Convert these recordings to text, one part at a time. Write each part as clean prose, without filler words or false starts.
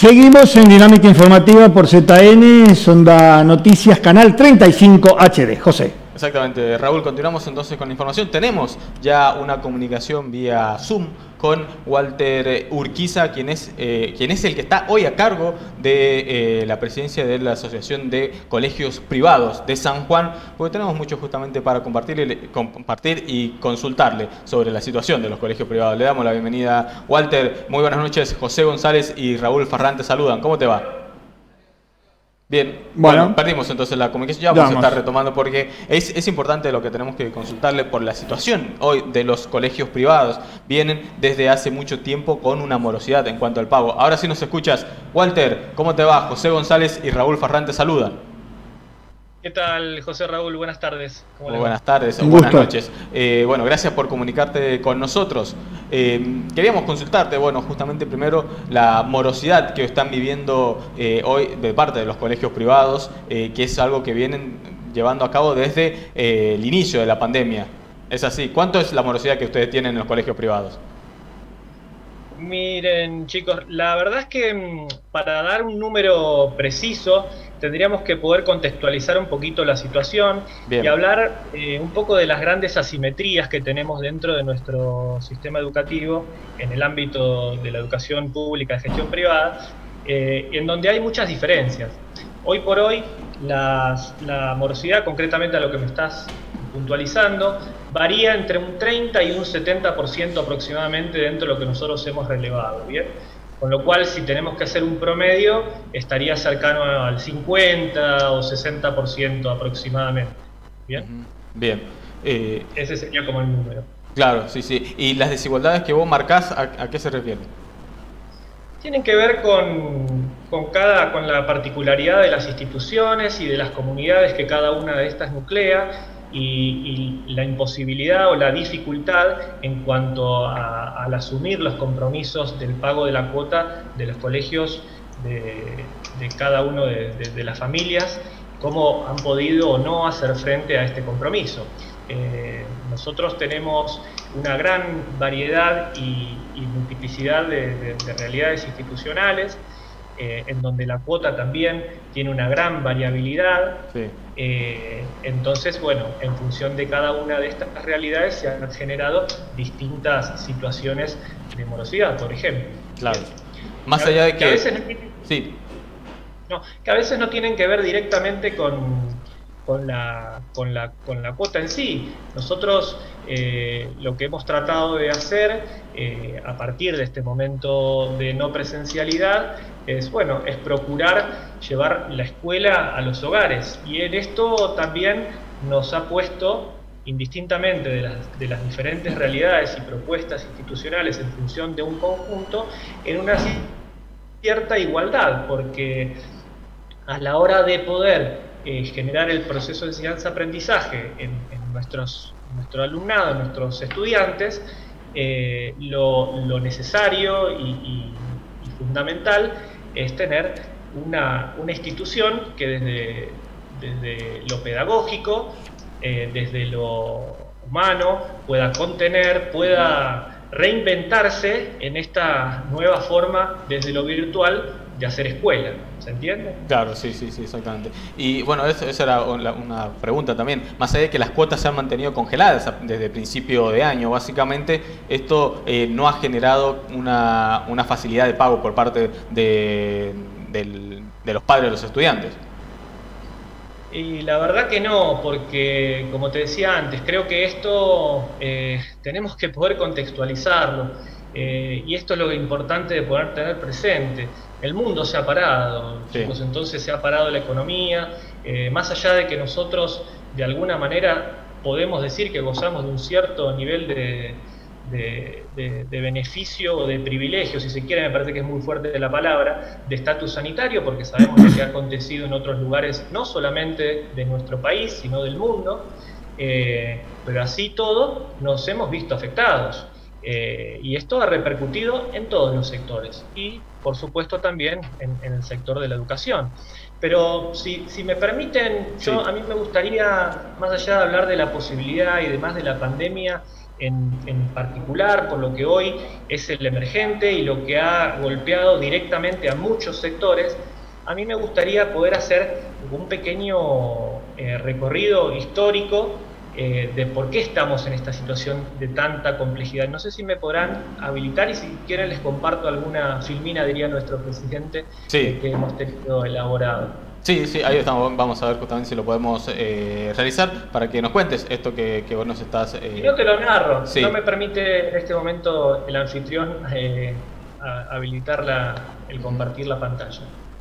Seguimos en Dinámica Informativa por ZN, Sonda Noticias, Canal 35 HD. José. Exactamente, Raúl, continuamos entonces con la información. Tenemos ya una comunicación vía Zoom con Walter Urquiza, quien es el que está hoy a cargo de la presidencia de la Asociación de Colegios Privados de San Juan, porque tenemos mucho justamente para compartir y consultarle sobre la situación de los colegios privados. Le damos la bienvenida, Walter. Muy buenas noches. José González y Raúl Farrán te saludan. ¿Cómo te va? Bien, bueno, perdimos entonces la comunicación, ya vamos a estar retomando porque es importante lo que tenemos que consultarle por la situación hoy de los colegios privados. Vienen desde hace mucho tiempo con una morosidad en cuanto al pago. Ahora sí nos escuchas. Walter, ¿cómo te va? José González y Raúl Farrán te saludan. ¿Qué tal, José Raúl? Buenas tardes. Muy buenas tardes, buenas noches. Bueno, gracias por comunicarte con nosotros. Queríamos consultarte, bueno, justamente primero la morosidad que están viviendo hoy de parte de los colegios privados, que es algo que vienen llevando a cabo desde el inicio de la pandemia. ¿Es así? ¿Cuánto es la morosidad que ustedes tienen en los colegios privados? Miren, chicos, la verdad es que para dar un número preciso tendríamos que poder contextualizar un poquito la situación. Bien. Y hablar un poco de las grandes asimetrías que tenemos dentro de nuestro sistema educativo en el ámbito de la educación pública de gestión privada, en donde hay muchas diferencias. Hoy por hoy, la morosidad, concretamente a lo que me estás puntualizando, varía entre un 30 y un 70% aproximadamente dentro de lo que nosotros hemos relevado, ¿bien? Con lo cual, si tenemos que hacer un promedio, estaría cercano al 50 o 60% aproximadamente, ¿bien? Bien. Ese sería como el número. Claro, sí, sí. ¿Y las desigualdades que vos marcás, a qué se refieren? Tienen que ver con la particularidad de las instituciones y de las comunidades que cada una de estas nuclea, y la imposibilidad o la dificultad en cuanto al asumir los compromisos del pago de la cuota de los colegios de cada uno de las familias, cómo han podido o no hacer frente a este compromiso. Nosotros tenemos una gran variedad y multiplicidad de realidades institucionales, en donde la cuota también tiene una gran variabilidad. Sí. Entonces, bueno, en función de cada una de estas realidades se han generado distintas situaciones de morosidad, por ejemplo. Claro. Más allá de que... a veces que a veces no tienen que ver directamente con la cuota en sí. Nosotros lo que hemos tratado de hacer a partir de este momento de no presencialidad es procurar llevar la escuela a los hogares, y en esto también nos ha puesto, indistintamente de las diferentes realidades y propuestas institucionales en función de un conjunto, en una cierta igualdad, porque a la hora de poder generar el proceso de enseñanza-aprendizaje en nuestro alumnado, en nuestros estudiantes, lo necesario y fundamental es tener una institución que desde lo pedagógico, desde lo humano, pueda contener, pueda reinventarse en esta nueva forma desde lo virtual de hacer escuela. ¿Se entiende? Claro, sí, exactamente. Y bueno, esa era una pregunta también. Más allá de que las cuotas se han mantenido congeladas desde principio de año, básicamente, esto no ha generado una facilidad de pago por parte de los padres de los estudiantes. Y la verdad que no, porque como te decía antes, creo que esto tenemos que poder contextualizarlo. Y esto es lo importante de poder tener presente. El mundo se ha parado, sí. Chicos, entonces se ha parado la economía, más allá de que nosotros de alguna manera podemos decir que gozamos de un cierto nivel de beneficio o de privilegio, si se quiere, me parece que es muy fuerte la palabra, de estatus sanitario, porque sabemos lo que ha acontecido en otros lugares, no solamente de nuestro país, sino del mundo, pero así todo nos hemos visto afectados. Y esto ha repercutido en todos los sectores y, por supuesto, también en el sector de la educación. Pero si me permiten, a mí me gustaría, más allá de hablar de la posibilidad y demás de la pandemia, en particular, por lo que hoy es el emergente y lo que ha golpeado directamente a muchos sectores, a mí me gustaría poder hacer un pequeño recorrido histórico de por qué estamos en esta situación de tanta complejidad. No sé si me podrán habilitar y si quieren les comparto alguna filmina, diría nuestro presidente, sí, que hemos tenido elaborado. Sí, sí, ahí estamos. Vamos a ver justamente si lo podemos realizar para que nos cuentes esto que vos nos estás... Yo te lo narro. Sí. No me permite en este momento el anfitrión habilitar el compartir la pantalla.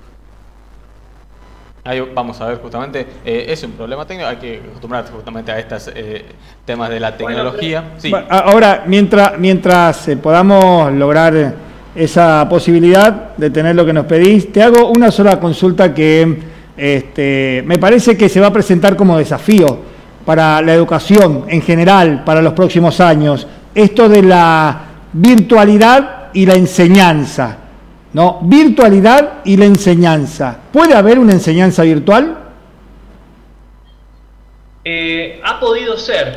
Ahí vamos a ver justamente, es un problema técnico, hay que acostumbrarse justamente a estos temas de la tecnología. Bueno, sí. Bueno, ahora, mientras podamos lograr esa posibilidad de tener lo que nos pedís, te hago una sola consulta que me parece que se va a presentar como desafío para la educación en general para los próximos años, esto de la virtualidad y la enseñanza. ¿No? Virtualidad y la enseñanza. ¿Puede haber una enseñanza virtual? Ha podido ser.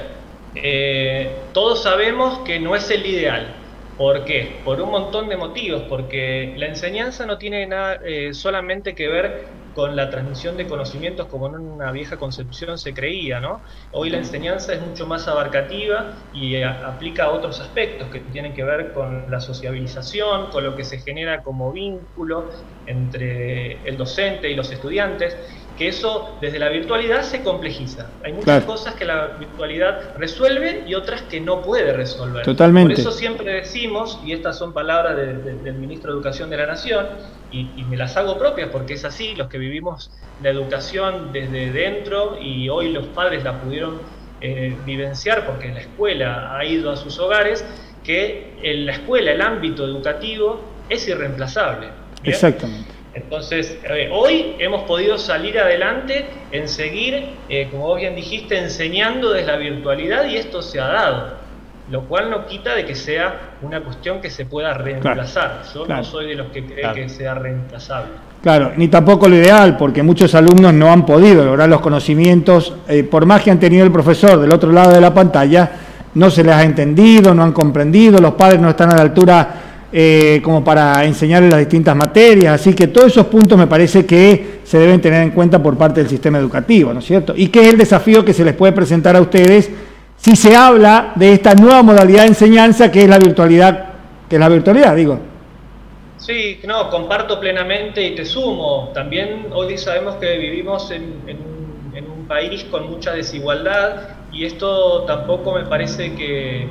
Todos sabemos que no es el ideal. ¿Por qué? Por un montón de motivos. Porque la enseñanza no tiene nada solamente que ver con la transmisión de conocimientos como en una vieja concepción se creía, ¿no? Hoy la enseñanza es mucho más abarcativa y aplica a otros aspectos que tienen que ver con la sociabilización, con lo que se genera como vínculo entre el docente y los estudiantes, que eso desde la virtualidad se complejiza. Hay muchas cosas que la virtualidad resuelve y otras que no puede resolver. Totalmente. Por eso siempre decimos, y estas son palabras del Ministro de Educación de la Nación, y me las hago propias porque es así, los que vivimos la educación desde dentro y hoy los padres la pudieron vivenciar porque la escuela ha ido a sus hogares, que en la escuela, el ámbito educativo es irreemplazable. ¿Bien? Exactamente. Entonces, hoy hemos podido salir adelante en seguir, como vos bien dijiste, enseñando desde la virtualidad y esto se ha dado. Lo cual no quita de que sea una cuestión que se pueda reemplazar. Yo no soy de los que cree que sea reemplazable. Claro, ni tampoco lo ideal, porque muchos alumnos no han podido lograr los conocimientos, por más que han tenido el profesor del otro lado de la pantalla, no se les ha entendido, no han comprendido, los padres no están a la altura como para enseñarles las distintas materias, así que todos esos puntos me parece que se deben tener en cuenta por parte del sistema educativo, ¿no es cierto? Y que es el desafío que se les puede presentar a ustedes si se habla de esta nueva modalidad de enseñanza que es la virtualidad, digo. Sí, no, comparto plenamente y te sumo. También hoy sabemos que vivimos en un país con mucha desigualdad y esto tampoco me parece que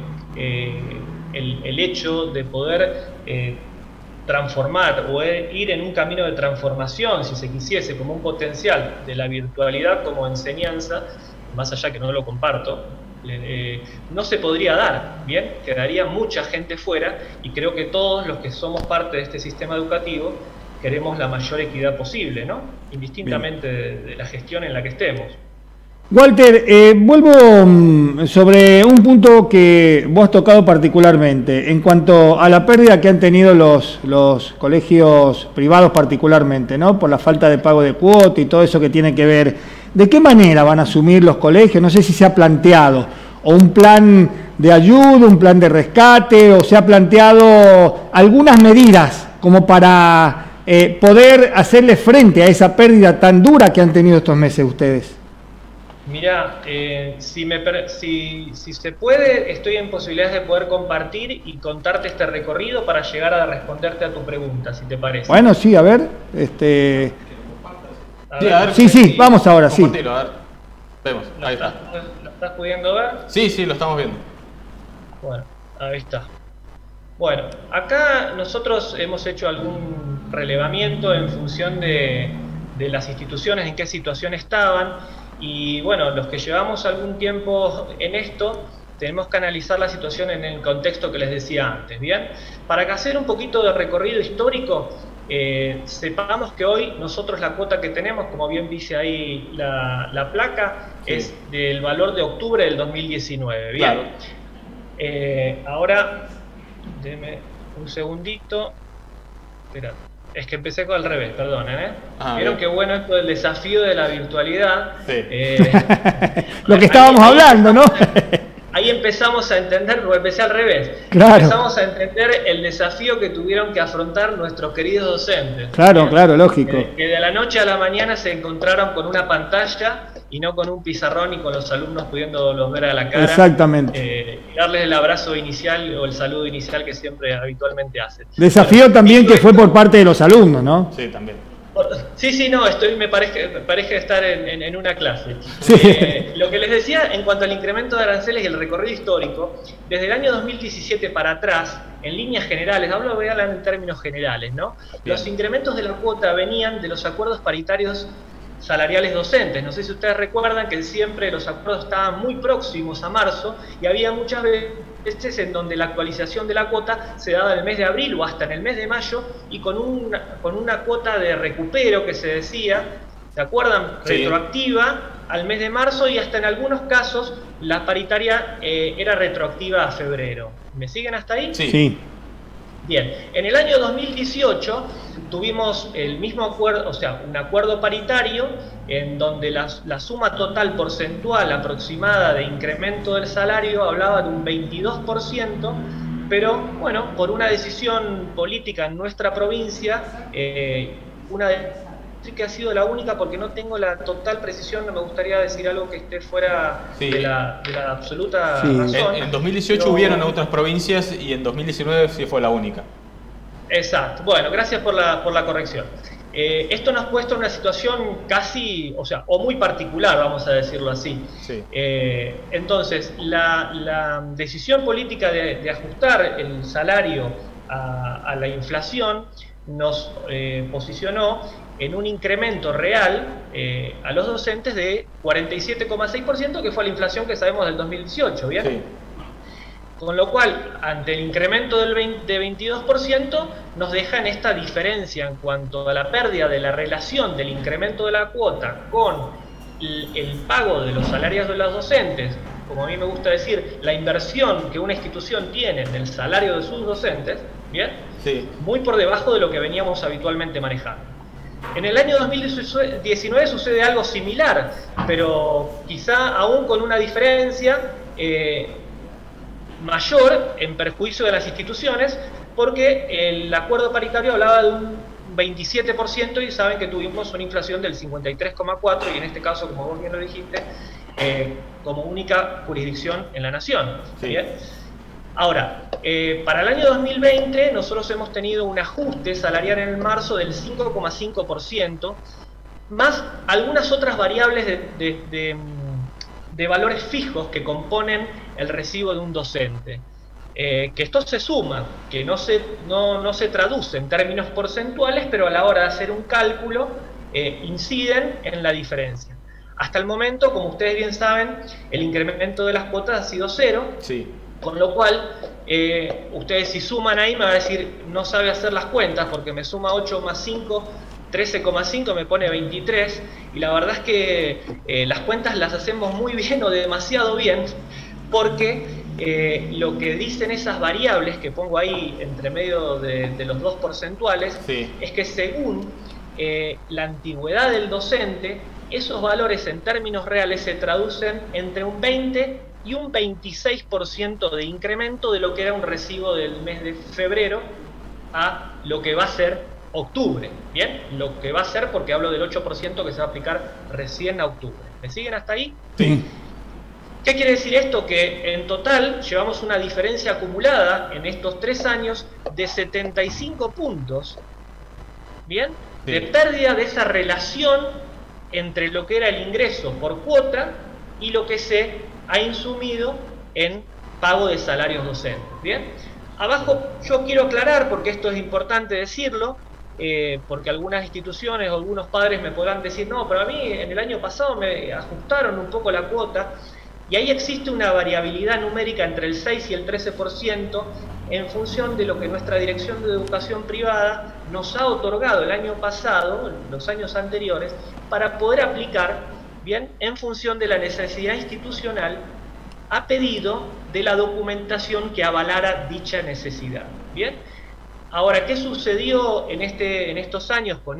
el hecho de poder transformar o ir en un camino de transformación, si se quisiese, como un potencial de la virtualidad como enseñanza, más allá que no lo comparto, no se podría dar, ¿bien? Quedaría mucha gente fuera y creo que todos los que somos parte de este sistema educativo queremos la mayor equidad posible, ¿no? Indistintamente de la gestión en la que estemos. Walter, vuelvo sobre un punto que vos has tocado particularmente, en cuanto a la pérdida que han tenido los colegios privados particularmente, ¿no? Por la falta de pago de cuota y todo eso que tiene que ver. ¿De qué manera van a asumir los colegios? No sé si se ha planteado, o un plan de ayuda, un plan de rescate, o se ha planteado algunas medidas como para poder hacerle frente a esa pérdida tan dura que han tenido estos meses ustedes. Mira, si se puede, estoy en posibilidades de poder compartir y contarte este recorrido para llegar a responderte a tu pregunta, si te parece. Bueno, sí, a ver. Sí, vamos ahora, sí. A ver. Vemos, ahí está. ¿Lo estás pudiendo ver? Sí, lo estamos viendo. Bueno, ahí está. Bueno, acá nosotros hemos hecho algún relevamiento en función de las instituciones, en qué situación estaban. Y bueno, los que llevamos algún tiempo en esto, tenemos que analizar la situación en el contexto que les decía antes, ¿bien? Para que hacer un poquito de recorrido histórico, sepamos que hoy nosotros la cuota que tenemos, como bien dice ahí la placa, sí, es del valor de octubre del 2019, ¿bien? Claro. Ahora, denme un segundito, espérate. Es que empecé al revés, perdonen, ¿eh? ¿Vieron qué bueno esto del desafío de la virtualidad? Sí. Lo que estábamos hablando, ¿no? Ahí empezamos a entender, porque empecé al revés, claro. Empezamos a entender el desafío que tuvieron que afrontar nuestros queridos docentes. Claro, claro, lógico. Que de la noche a la mañana se encontraron con una pantalla y no con un pizarrón y con los alumnos pudiéndolos ver a la cara. Exactamente. Y darles el abrazo inicial o el saludo inicial que siempre habitualmente hacen. Desafío también que fue por parte de los alumnos, ¿no? Sí, también. Sí, no, me parece estar en una clase. Sí. Lo que les decía en cuanto al incremento de aranceles y el recorrido histórico, desde el año 2017 para atrás, en líneas generales, hablo en términos generales, ¿no? Bien. Los incrementos de la cuota venían de los acuerdos paritarios salariales docentes. No sé si ustedes recuerdan que siempre los acuerdos estaban muy próximos a marzo y había muchas veces en donde la actualización de la cuota se daba en el mes de abril o hasta en el mes de mayo y con una cuota de recupero que se decía, ¿se acuerdan? Sí. Retroactiva al mes de marzo y hasta en algunos casos la paritaria era retroactiva a febrero. ¿Me siguen hasta ahí? Sí. Bien, en el año 2018 tuvimos el mismo acuerdo, o sea, un acuerdo paritario en donde la suma total porcentual aproximada de incremento del salario hablaba de un 22%, pero bueno, por una decisión política en nuestra provincia, que ha sido la única porque no tengo la total precisión, no me gustaría decir algo que esté fuera de la absoluta razón. En 2018 hubieron otras provincias y en 2019 sí fue la única. Exacto, bueno, gracias por la corrección. Esto nos ha puesto en una situación casi, o muy particular, vamos a decirlo así. Sí. Entonces, la decisión política de ajustar el salario a la inflación nos posicionó en un incremento real a los docentes de 47,6%, que fue la inflación que sabemos del 2018, ¿bien? Sí. Con lo cual, ante el incremento de 22%, nos deja en esta diferencia en cuanto a la pérdida de la relación del incremento de la cuota con el pago de los salarios de los docentes, como a mí me gusta decir, la inversión que una institución tiene en el salario de sus docentes, ¿bien? Sí. Muy por debajo de lo que veníamos habitualmente manejando. En el año 2019 sucede algo similar, pero quizá aún con una diferencia mayor en perjuicio de las instituciones, porque el acuerdo paritario hablaba de un 27% y saben que tuvimos una inflación del 53,4% y en este caso, como vos bien lo dijiste, como única jurisdicción en la nación. Sí. ¿Bien? Ahora, para el año 2020 nosotros hemos tenido un ajuste salarial en el marzo del 5,5%, más algunas otras variables de valores fijos que componen el recibo de un docente. Que esto se suma, que no se traduce en términos porcentuales, pero a la hora de hacer un cálculo inciden en la diferencia. Hasta el momento, como ustedes bien saben, el incremento de las cuotas ha sido 0. Sí. Con lo cual, ustedes si suman ahí me va a decir, no sabe hacer las cuentas porque me suma 8 más 5, 13,5 me pone 23. Y la verdad es que las cuentas las hacemos muy bien o demasiado bien, porque lo que dicen esas variables que pongo ahí entre medio de los dos porcentuales, Sí. es que según la antigüedad del docente, esos valores en términos reales se traducen entre un 20 y un 26% de incremento de lo que era un recibo del mes de febrero a lo que va a ser octubre. ¿Bien? Lo que va a ser, porque hablo del 8% que se va a aplicar recién a octubre. ¿Me siguen hasta ahí? Sí. ¿Qué quiere decir esto? Que en total llevamos una diferencia acumulada en estos 3 años de 75 puntos, ¿bien? Sí. De pérdida de esa relación entre lo que era el ingreso por cuota y lo que se ha insumido en pago de salarios docentes. ¿Bien? Abajo yo quiero aclarar, porque esto es importante decirlo, porque algunas instituciones o algunos padres me podrán decir, no, pero a mí en el año pasado me ajustaron un poco la cuota, y ahí existe una variabilidad numérica entre el 6 y el 13% en función de lo que nuestra Dirección de Educación Privada nos ha otorgado el año pasado, los años anteriores, para poder aplicar, bien, en función de la necesidad institucional, a pedido de la documentación que avalara dicha necesidad. Bien. Ahora, ¿qué sucedió en estos años con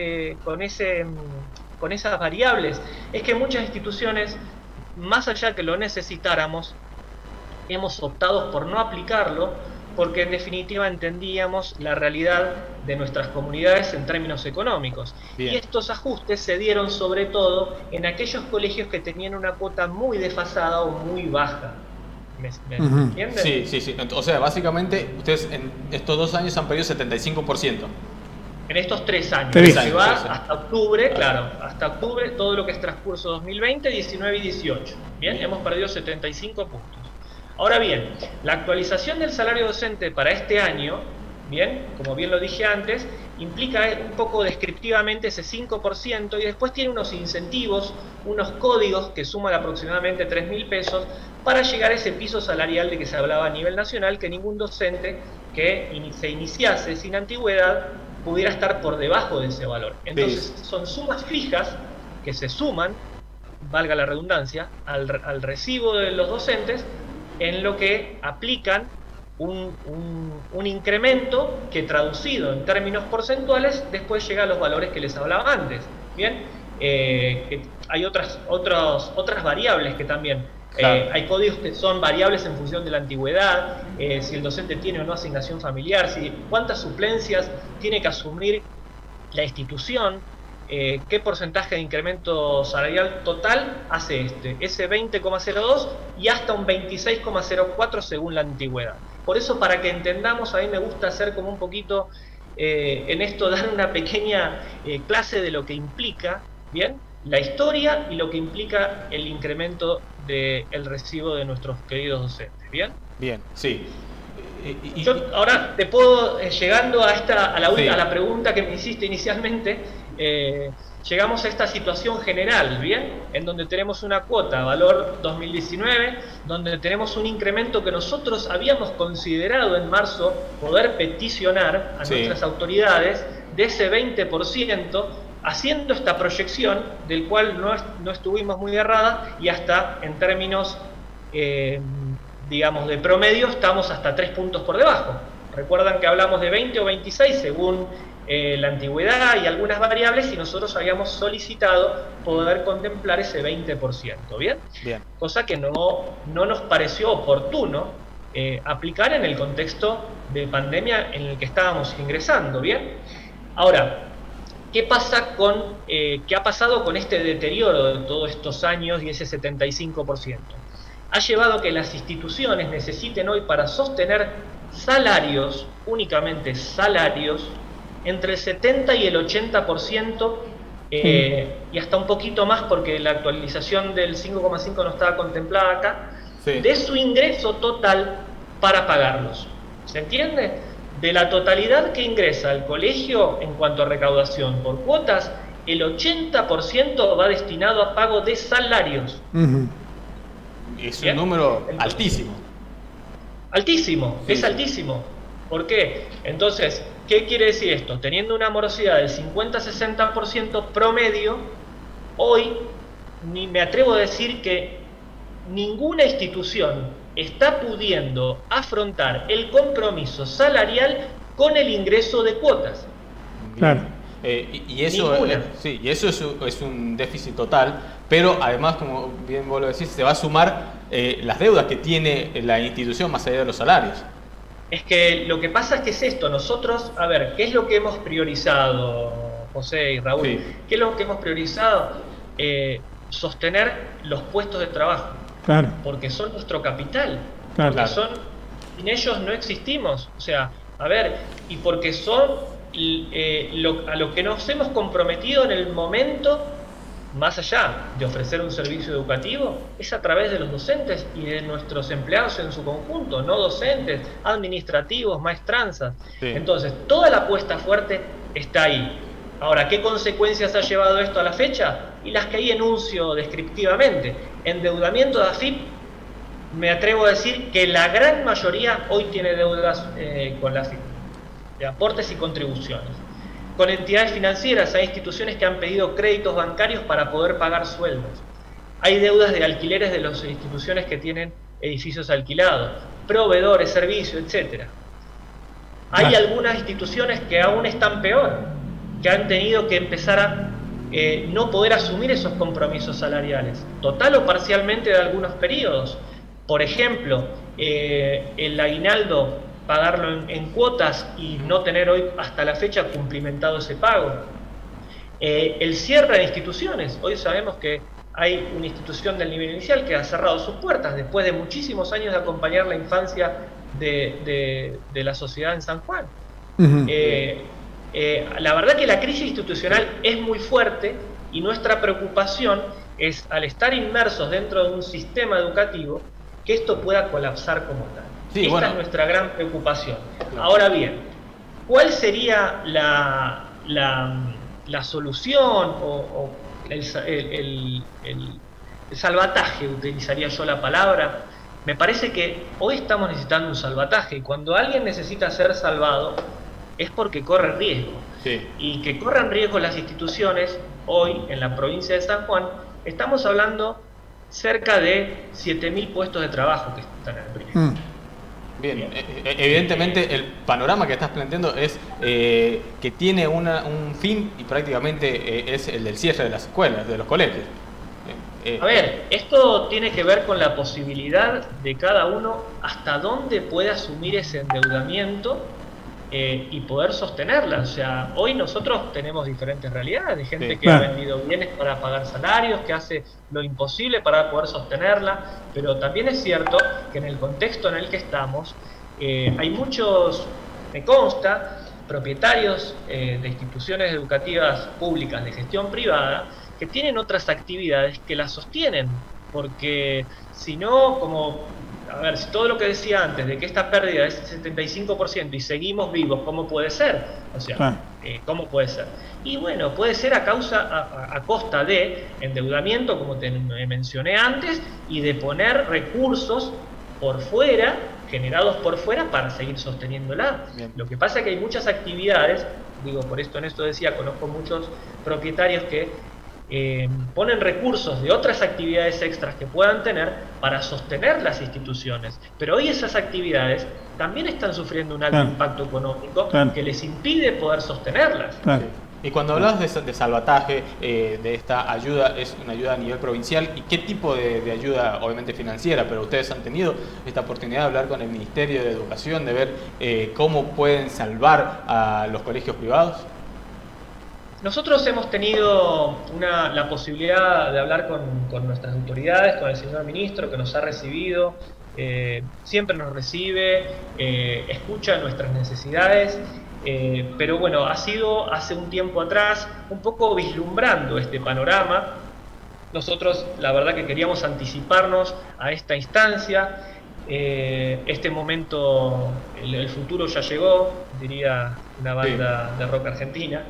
esas variables? Es que muchas instituciones, más allá que lo necesitáramos, hemos optado por no aplicarlo porque en definitiva entendíamos la realidad de nuestras comunidades en términos económicos. Bien. Y estos ajustes se dieron sobre todo en aquellos colegios que tenían una cuota muy desfasada o muy baja. ¿Me entienden? Sí, sí, sí. O sea, básicamente ustedes en estos 2 años han perdido 75%. En estos 3 años, Tres que años, va sí, sí. hasta octubre, claro, hasta octubre, todo lo que es transcurso 2020, 19 y 18. Bien, Bien. hemos perdido 75 puntos. Ahora bien, la actualización del salario docente para este año, bien, como bien lo dije antes, implica un poco descriptivamente ese 5% y después tiene unos incentivos, unos códigos que suman aproximadamente 3.000 pesos para llegar a ese piso salarial de que se hablaba a nivel nacional, que ningún docente que se iniciase sin antigüedad pudiera estar por debajo de ese valor. Entonces son sumas fijas que se suman, valga la redundancia, al recibo de los docentes, en lo que aplican un incremento que traducido en términos porcentuales después llega a los valores que les hablaba antes. Bien, hay otras variables que también Claro. hay códigos que son variables en función de la antigüedad, si el docente tiene o no asignación familiar, cuántas suplencias tiene que asumir la institución, qué porcentaje de incremento salarial total hace ese 20,02 y hasta un 26,04 según la antigüedad. Por eso, para que entendamos, a mí me gusta hacer como un poquito en esto, dar una pequeña clase de lo que implica, ¿bien?, la historia y lo que implica el incremento del recibo de nuestros queridos docentes. ¿Bien? Bien, sí. Yo ahora te puedo, llegando a Sí. la pregunta que me hiciste inicialmente, llegamos a esta situación general, ¿bien? En donde tenemos una cuota, valor 2019, donde tenemos un incremento que nosotros habíamos considerado en marzo poder peticionar a Sí. nuestras autoridades de ese 20%, haciendo esta proyección, del cual no estuvimos muy erradas, y hasta en términos, digamos, de promedio, estamos hasta 3 puntos por debajo. Recuerdan que hablamos de 20 o 26 según la antigüedad y algunas variables, y nosotros habíamos solicitado poder contemplar ese 20%, ¿bien? Bien. Cosa que no nos pareció oportuno aplicar en el contexto de pandemia en el que estábamos ingresando, ¿bien? Ahora, ¿qué ha pasado con este deterioro de todos estos años y ese 75%? Ha llevado a que las instituciones necesiten hoy, para sostener salarios, únicamente salarios, entre el 70 y el 80%, y hasta un poquito más porque la actualización del 5,5 no estaba contemplada acá, Sí. de su ingreso total para pagarlos. ¿Se entiende? De la totalidad que ingresa al colegio en cuanto a recaudación por cuotas, el 80% va destinado a pago de salarios. Es Bien. un número Entonces, altísimo. Altísimo, Sí, es sí. altísimo. ¿Por qué? Entonces, ¿qué quiere decir esto? Teniendo una morosidad del 50-60% promedio, hoy ni me atrevo a decir que ninguna institución está pudiendo afrontar el compromiso salarial con el ingreso de cuotas. Claro. Y eso, Ninguna. sí, y eso es un déficit total, pero además, como bien vos lo decís, se va a sumar las deudas que tiene la institución más allá de los salarios. Es que lo que pasa es que es esto, nosotros, a ver, ¿qué es lo que hemos priorizado, José y Raúl? Sí. ¿Qué es lo que hemos priorizado? Sostener los puestos de trabajo, Claro, porque son nuestro capital, claro. porque sin ellos no existimos, o sea, a ver, y porque son a lo que nos hemos comprometido en el momento, más allá de ofrecer un servicio educativo, es a través de los docentes y de nuestros empleados en su conjunto, no docentes, administrativos, maestranzas. Sí. Entonces, toda la apuesta fuerte está ahí. Ahora, ¿qué consecuencias ha llevado esto a la fecha? Y las que ahí enuncio descriptivamente. Endeudamiento de AFIP, me atrevo a decir que la gran mayoría hoy tiene deudas con la AFIP, de aportes y contribuciones. Con entidades financieras, hay instituciones que han pedido créditos bancarios para poder pagar sueldos. Hay deudas de alquileres de las instituciones que tienen edificios alquilados, proveedores, servicios, etc. Hay algunas instituciones que aún están peor, que han tenido que empezar a no poder asumir esos compromisos salariales, total o parcialmente de algunos periodos. Por ejemplo, el aguinaldo, pagarlo en cuotas y no tener hoy hasta la fecha cumplimentado ese pago. El cierre de instituciones. Hoy sabemos que hay una institución del nivel inicial que ha cerrado sus puertas después de muchísimos años de acompañar la infancia de la sociedad en San Juan. La verdad que la crisis institucional es muy fuerte y nuestra preocupación es, al estar inmersos dentro de un sistema educativo, que esto pueda colapsar como tal. Sí, Esta es nuestra gran preocupación. Claro. Ahora bien, ¿cuál sería la solución o el salvataje? Utilizaría yo la palabra. Me parece que hoy estamos necesitando un salvataje, y cuando alguien necesita ser salvado es porque corre riesgo. Sí. Y que corran riesgo las instituciones, hoy en la provincia de San Juan, estamos hablando cerca de 7.000 puestos de trabajo que están en el riesgo. Bien, evidentemente el panorama que estás planteando es que tiene un fin, y prácticamente es el del cierre de las escuelas, de los colegios. A ver, esto tiene que ver con la posibilidad de cada uno hasta dónde puede asumir ese endeudamiento y poder sostenerla. O sea, hoy nosotros tenemos diferentes realidades, de gente que ha vendido bienes para pagar salarios, que hace lo imposible para poder sostenerla, pero también es cierto que en el contexto en el que estamos hay muchos, me consta, propietarios de instituciones educativas públicas de gestión privada que tienen otras actividades que las sostienen, porque si no, como, a ver, si todo lo que decía antes, de que esta pérdida es 75% y seguimos vivos, ¿cómo puede ser? O sea, ¿cómo puede ser? Y bueno, puede ser a costa de endeudamiento, como te mencioné antes, y de poner recursos por fuera, generados por fuera, para seguir sosteniéndola. Bien. Lo que pasa es que hay muchas actividades, digo, por esto en esto decía, conozco muchos propietarios que ponen recursos de otras actividades extras que puedan tener para sostener las instituciones, pero hoy esas actividades también están sufriendo un alto impacto económico que les impide poder sostenerlas. Y cuando hablas de salvataje, de esta ayuda, ¿es una ayuda a nivel provincial? ¿Y qué tipo de ayuda? Obviamente financiera, pero ustedes han tenido esta oportunidad de hablar con el Ministerio de Educación, de ver cómo pueden salvar a los colegios privados. Nosotros hemos tenido la posibilidad de hablar con nuestras autoridades, con el señor ministro que nos ha recibido, siempre nos recibe, escucha nuestras necesidades, pero bueno, ha sido hace un tiempo atrás, un poco vislumbrando este panorama. Nosotros la verdad que queríamos anticiparnos a esta instancia, este momento, el futuro ya llegó, diría una banda de rock argentina.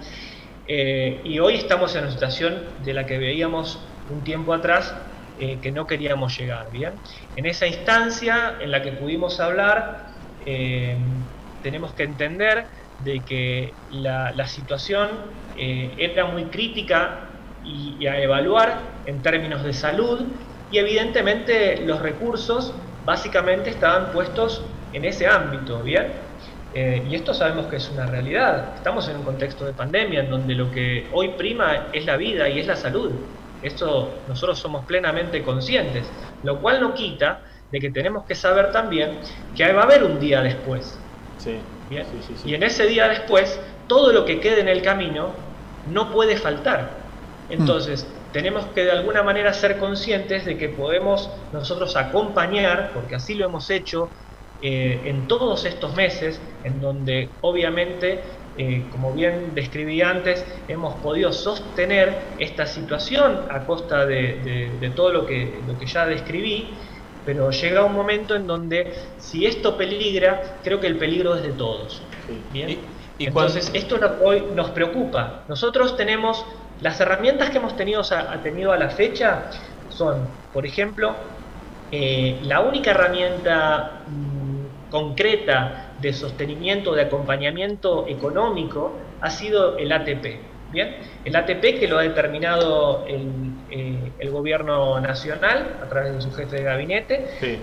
Y hoy estamos en una situación de la que veíamos un tiempo atrás que no queríamos llegar, ¿bien? En esa instancia en la que pudimos hablar, tenemos que entender de que la situación era muy crítica y a evaluar en términos de salud, y evidentemente los recursos básicamente estaban puestos en ese ámbito, ¿bien? Y esto sabemos que es una realidad. Estamos en un contexto de pandemia en donde lo que hoy prima es la vida y es la salud. Esto nosotros somos plenamente conscientes, lo cual no quita de que tenemos que saber también que va a haber un día después. ¿Bien? Y en ese día después, todo lo que quede en el camino no puede faltar. Entonces, tenemos que de alguna manera ser conscientes de que podemos nosotros acompañar, porque así lo hemos hecho, en todos estos meses, en donde obviamente, como bien describí antes, hemos podido sostener esta situación a costa de todo lo que ya describí, pero llega un momento en donde si esto peligra, creo que el peligro es de todos. ¿Bien? Entonces esto hoy nos preocupa. Nosotros tenemos las herramientas que hemos tenido a la fecha son, por ejemplo, la única herramienta concreta de sostenimiento, de acompañamiento económico ha sido el ATP. ¿Bien? El ATP, que lo ha determinado el gobierno nacional a través de su jefe de gabinete,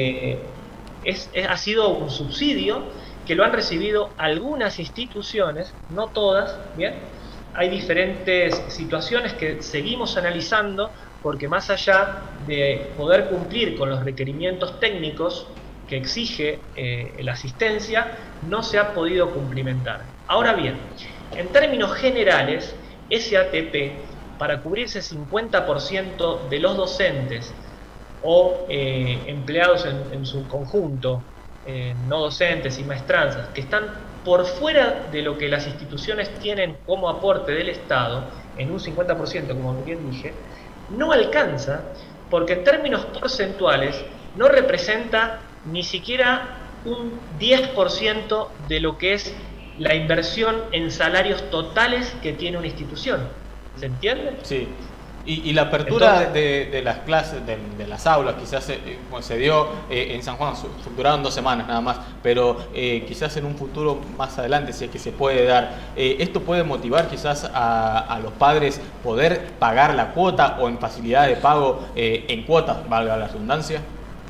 ha sido un subsidio que lo han recibido algunas instituciones, no todas. ¿Bien? Hay diferentes situaciones que seguimos analizando, porque más allá de poder cumplir con los requerimientos técnicos que exige la asistencia no se ha podido cumplimentar. Ahora bien, en términos generales, SATP, para cubrirse 50% de los docentes o empleados en su conjunto, no docentes y maestranzas, que están por fuera de lo que las instituciones tienen como aporte del Estado, en un 50%, como bien dije, no alcanza, porque en términos porcentuales no representa ni siquiera un 10% de lo que es la inversión en salarios totales que tiene una institución. ¿Se entiende? Sí. Y la apertura Entonces, de las clases, de las aulas, quizás se dio en San Juan, duraron 2 semanas nada más, pero quizás en un futuro más adelante, si es que se puede dar, esto puede motivar quizás a los padres poder pagar la cuota o en facilidad de pago en cuotas, valga la redundancia.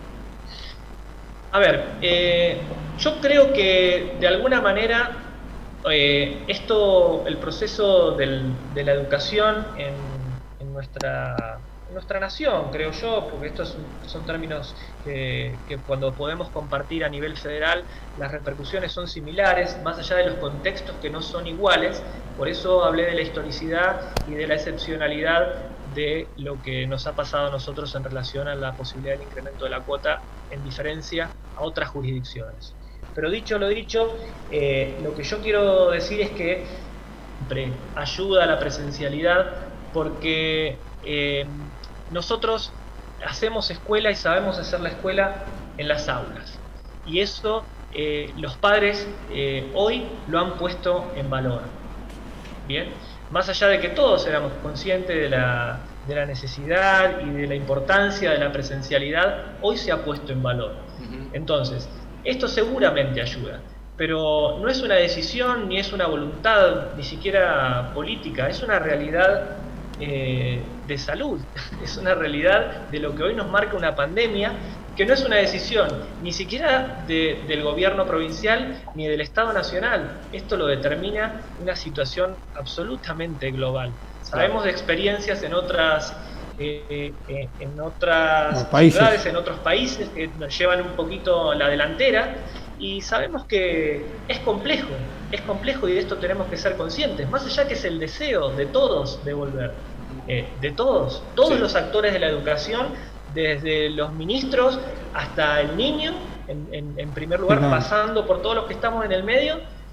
A ver, yo creo que de alguna manera el proceso de la educación en nuestra nación, creo yo, porque estos son términos que cuando podemos compartir a nivel federal, las repercusiones son similares, más allá de los contextos que no son iguales. Por eso hablé de la historicidad y de la excepcionalidad de lo que nos ha pasado a nosotros en relación a la posibilidad del incremento de la cuota en diferencia a otras jurisdicciones. Pero dicho lo dicho, lo que yo quiero decir es que siempre ayuda a la presencialidad, porque nosotros hacemos escuela y sabemos hacer la escuela en las aulas. Y eso los padres hoy lo han puesto en valor. Bien, más allá de que todos éramos conscientes de la necesidad y de la importancia de la presencialidad, hoy se ha puesto en valor. Entonces, esto seguramente ayuda, pero no es una decisión ni es una voluntad ni siquiera política, es una realidad de salud, es una realidad de lo que hoy nos marca una pandemia, que no es una decisión ni siquiera del gobierno provincial ni del Estado nacional. Esto lo determina una situación absolutamente global. Sabemos de experiencias en otras ciudades, en otros países que nos llevan un poquito la delantera, y sabemos que es complejo y de esto tenemos que ser conscientes, más allá que es el deseo de todos de volver, de todos sí. Los actores de la educación, desde los ministros hasta el niño, en primer lugar, pasando por todos los que estamos en el medio,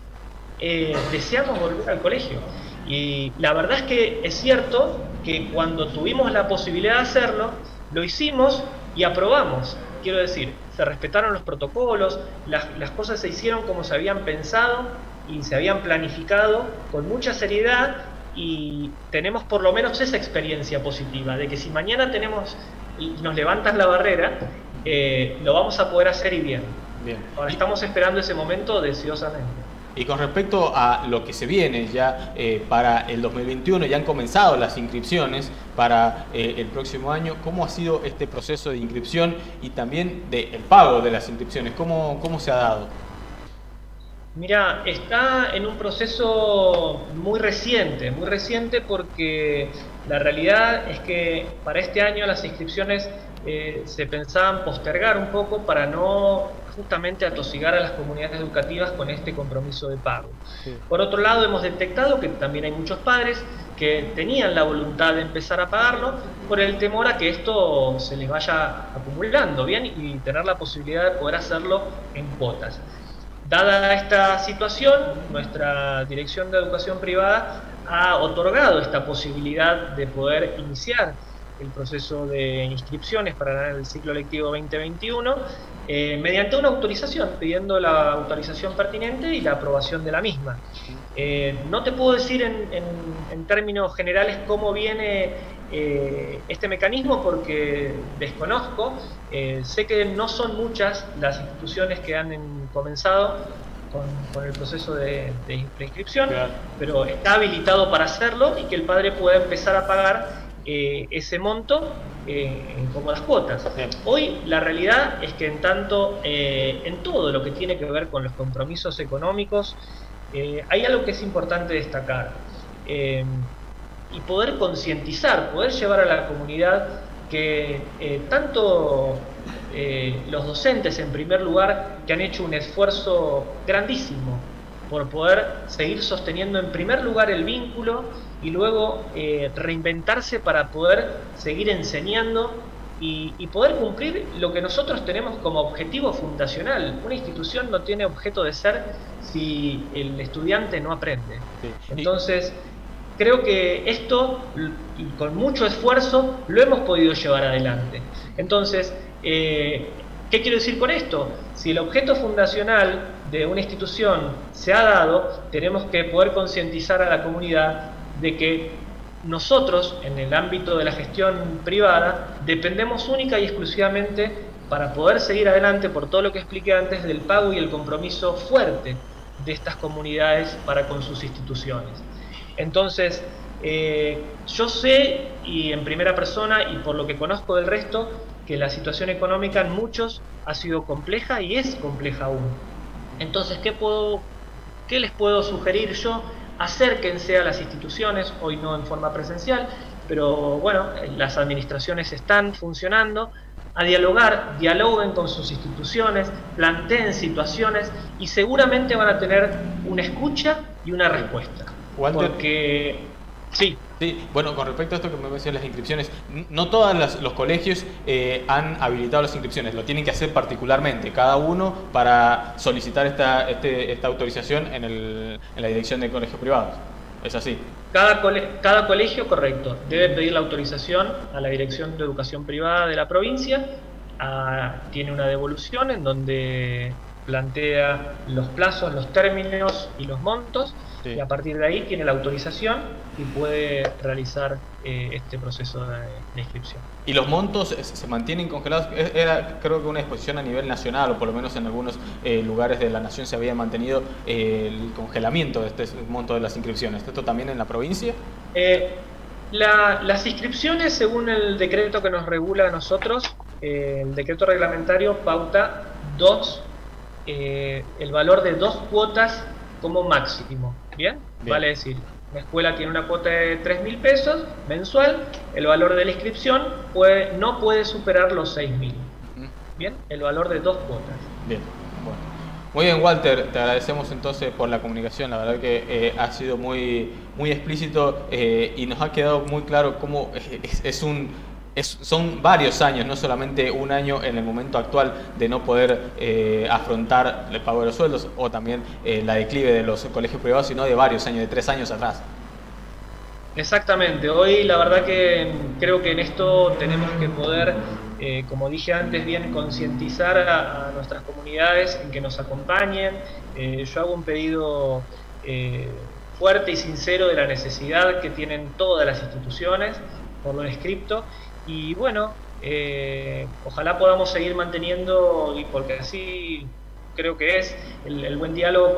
deseamos volver al colegio. Y la verdad es que es cierto que cuando tuvimos la posibilidad de hacerlo, lo hicimos y aprobamos. Quiero decir, se respetaron los protocolos, las cosas se hicieron como se habían pensado y se habían planificado con mucha seriedad, y tenemos por lo menos esa experiencia positiva de que si mañana nos levantan la barrera, lo vamos a poder hacer y bien. Ahora estamos esperando ese momento deseosamente. Y con respecto a lo que se viene ya para el 2021, ya han comenzado las inscripciones para el próximo año. ¿Cómo ha sido este proceso de inscripción y también del pago de las inscripciones? ¿Cómo se ha dado? Mira, está en un proceso muy reciente porque la realidad es que para este año las inscripciones se pensaban postergar un poco para no justamente atosigar a las comunidades educativas con este compromiso de pago. Sí. Por otro lado, hemos detectado que también hay muchos padres que tenían la voluntad de empezar a pagarlo por el temor a que esto se les vaya acumulando, ¿bien? Y tener la posibilidad de poder hacerlo en cuotas. Dada esta situación, nuestra Dirección de Educación Privada ha otorgado esta posibilidad de poder iniciar el proceso de inscripciones para el ciclo lectivo 2021 mediante una autorización, pidiendo la autorización pertinente y la aprobación de la misma. No te puedo decir en términos generales cómo viene este mecanismo porque desconozco. Sé que no son muchas las instituciones que han comenzado con el proceso de inscripción, claro, pero está habilitado para hacerlo y que el padre pueda empezar a pagar ese monto en cómodas cuotas. Bien. Hoy la realidad es que en todo lo que tiene que ver con los compromisos económicos, hay algo que es importante destacar y poder concientizar, poder llevar a la comunidad que tanto los docentes en primer lugar, que han hecho un esfuerzo grandísimo por poder seguir sosteniendo en primer lugar el vínculo y luego reinventarse para poder seguir enseñando y poder cumplir lo que nosotros tenemos como objetivo fundacional. Una institución no tiene objeto de ser si el estudiante no aprende. Sí. Entonces, creo que esto, y con mucho esfuerzo, lo hemos podido llevar adelante. Entonces, ¿qué quiero decir con esto? Si el objeto fundacional de una institución se ha dado, tenemos que poder concientizar a la comunidad de que nosotros, en el ámbito de la gestión privada, dependemos única y exclusivamente para poder seguir adelante, por todo lo que expliqué antes, del pago y el compromiso fuerte de estas comunidades para con sus instituciones. Entonces, yo sé, y en primera persona, y por lo que conozco del resto, que la situación económica en muchos ha sido compleja y es compleja aún. Entonces, ¿qué les puedo sugerir yo? Acérquense a las instituciones, hoy no en forma presencial, pero bueno, las administraciones están funcionando, a dialogar, dialoguen con sus instituciones, planteen situaciones y seguramente van a tener una escucha y una respuesta. Walter, porque sí. Sí, bueno, con respecto a esto que me decían las inscripciones, no todos los colegios han habilitado las inscripciones, lo tienen que hacer particularmente, cada uno para solicitar esta autorización en la dirección de colegios privados. ¿Es así? Cada colegio, correcto, debe pedir la autorización a la Dirección de Educación Privada de la provincia, tiene una devolución en donde plantea los plazos, los términos y los montos, sí. Y a partir de ahí tiene la autorización y puede realizar este proceso de inscripción. ¿Y los montos se mantienen congelados? Era, creo que una disposición a nivel nacional, o por lo menos en algunos lugares de la nación se había mantenido el congelamiento de este monto de las inscripciones. ¿Esto también en la provincia? Las inscripciones, según el decreto que nos regula a nosotros, el decreto reglamentario pauta el valor de 2 cuotas como máximo. ¿Bien? Vale decir, la escuela tiene una cuota de 3.000 pesos mensual, el valor de la inscripción no puede superar los 6.000. Bien, el valor de 2 cuotas. Bien, bueno. Muy bien, Walter, te agradecemos entonces por la comunicación, la verdad que ha sido muy explícito y nos ha quedado muy claro cómo son varios años, no solamente un año en el momento actual de no poder afrontar el pago de los sueldos o también la declive de los colegios privados, sino de varios años, de 3 años atrás. Exactamente, hoy la verdad que creo que en esto tenemos que poder, como dije antes, bien concientizar a nuestras comunidades en que nos acompañen. Yo hago un pedido fuerte y sincero de la necesidad que tienen todas las instituciones por lo escrito. Y bueno, ojalá podamos seguir manteniendo, y porque así creo que es, el buen diálogo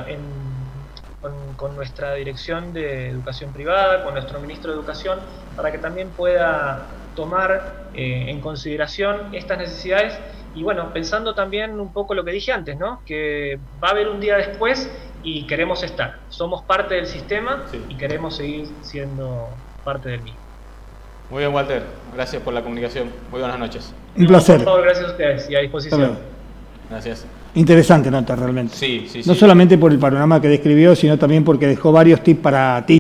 con nuestra Dirección de Educación Privada, con nuestro Ministro de Educación, para que también pueda tomar en consideración estas necesidades. Y bueno, pensando también un poco lo que dije antes, ¿no? Que va a haber un día después y queremos estar. Somos parte del sistema, sí, y queremos seguir siendo parte del mismo. Muy bien, Walter. Gracias por la comunicación. Muy buenas noches. Un placer. Por favor, gracias a ustedes y a disposición. Gracias. Interesante nota, realmente. Sí. No solamente por el panorama que describió, sino también porque dejó varios tips para ti.